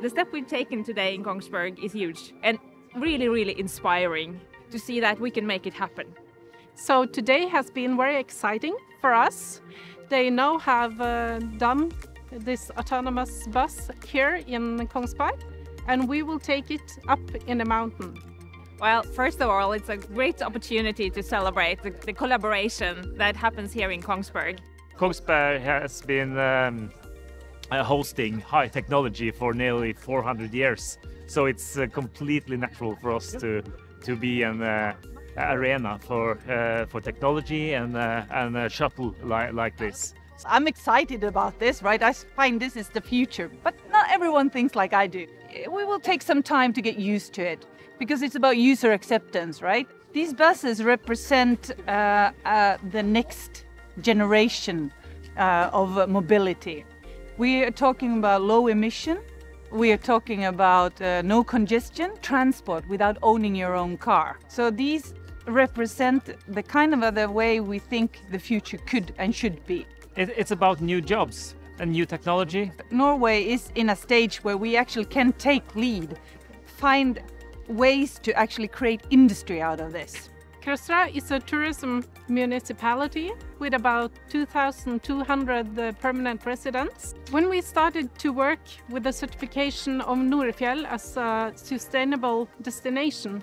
The step we've taken today in Kongsberg is huge and really, really inspiring to see that we can make it happen. So today has been very exciting for us. They now have done this autonomous bus here in Kongsberg, and we will take it up in a mountain. Well, first of all, it's a great opportunity to celebrate the collaboration that happens here in Kongsberg. Kongsberg has been hosting high technology for nearly 400 years, so it's completely natural for us to be an arena for technology and a shuttle like this. I'm excited about this, right? I find this is the future, but not everyone thinks like I do. We will take some time to get used to it because it's about user acceptance, right? These buses represent the next generation of mobility. We are talking about low emission. We are talking about no congestion, transport without owning your own car. So these represent the kind of other way we think the future could and should be. It's about new jobs and new technology. Norway is in a stage where we actually can take lead, find ways to actually create industry out of this. Krøsra is a tourism municipality with about 2,200 permanent residents. When we started to work with the certification of Norefjell as a sustainable destination,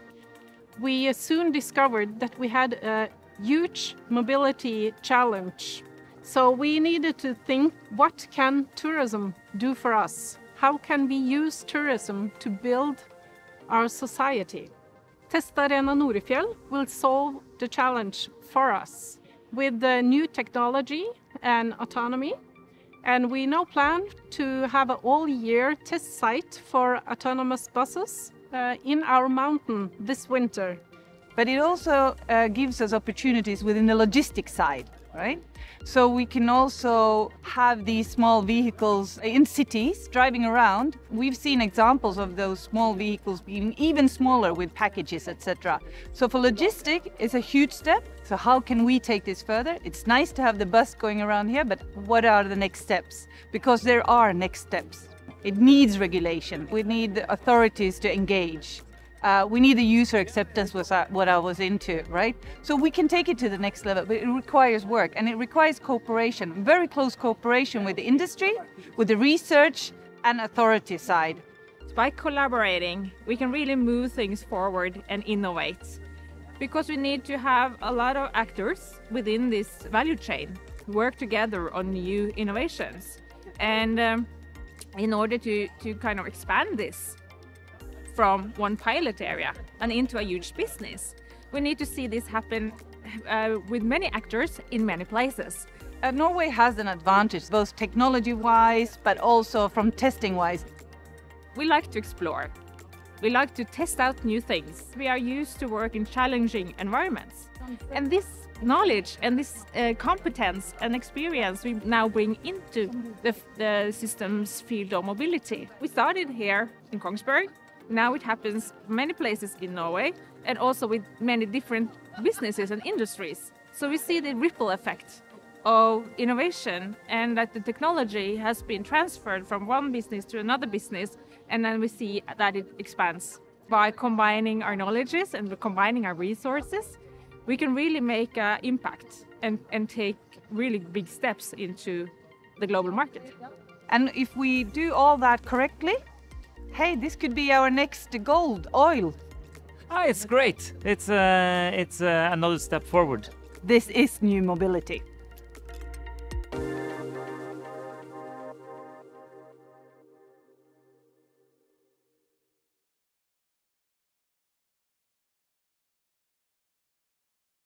we soon discovered that we had a huge mobility challenge. So we needed to think, what can tourism do for us? How can we use tourism to build our society? Testarena Norefjell will solve the challenge for us with the new technology and autonomy. And we now plan to have an all-year test site for autonomous buses in our mountain this winter. But it also gives us opportunities within the logistics side, right? So we can also have these small vehicles in cities driving around. We've seen examples of those small vehicles being even smaller with packages, etc. So for logistics, it's a huge step. So how can we take this further? It's nice to have the bus going around here, but what are the next steps? Because there are next steps. It needs regulation. We need authorities to engage. We need the user acceptance, was what I was into, right? So we can take it to the next level, but it requires work and it requires cooperation, very close cooperation with the industry, with the research and authority side. By collaborating, we can really move things forward and innovate. Because we need to have a lot of actors within this value chain work together on new innovations. And in order to kind of expand this from one pilot area and into a huge business, we need to see this happen with many actors in many places. Norway has an advantage, both technology-wise, but also from testing-wise. We like to explore. We like to test out new things. We are used to work in challenging environments. And this knowledge and this competence and experience we now bring into the systems field of mobility. We started here in Kongsberg. Now it happens many places in Norway and also with many different businesses and industries. So we see the ripple effect of innovation and that the technology has been transferred from one business to another business, and then we see that it expands. By combining our knowledges and combining our resources, we can really make an impact and take really big steps into the global market. And if we do all that correctly, hey, this could be our next gold, oil. It's great. It's another step forward. This is new mobility.